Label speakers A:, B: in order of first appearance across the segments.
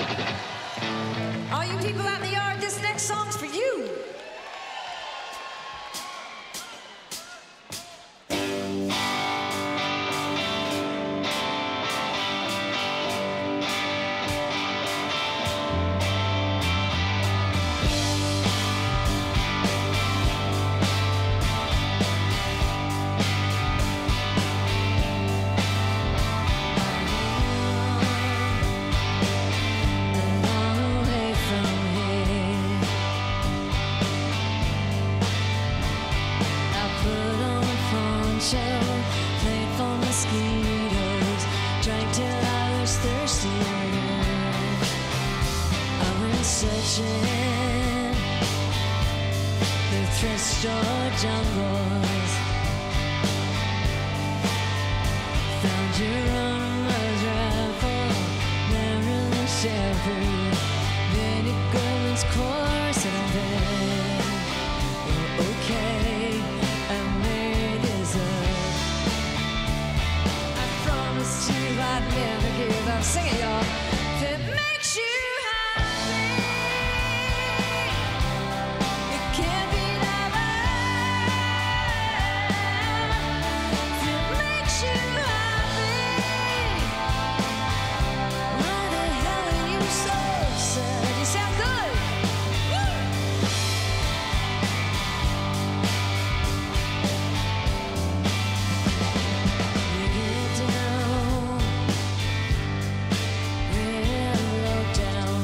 A: All you people out in the yard, this next song's for you.
B: Played for mosquitoes, drank till I was thirsty. I went searching the thrift store jungles, found your armor's rifle there in the shelter. Then it goes course and then okay, I made this up. I promised you I'd never give up. Sing it, y'all. If it makes you happy, it can't be that bad. If it makes you happy, why the hell are you so sad? You sound good. You get down, real low down.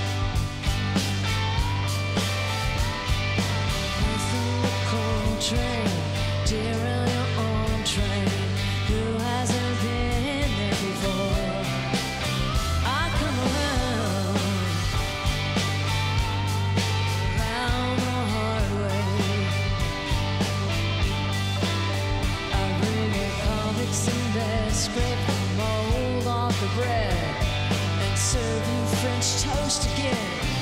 B: Nothing but cold train, dear on your own train. Who hasn't been there before? I come around the hard way. I bring you comics in bed, scrape the mold off the bread, and serve you French toast again.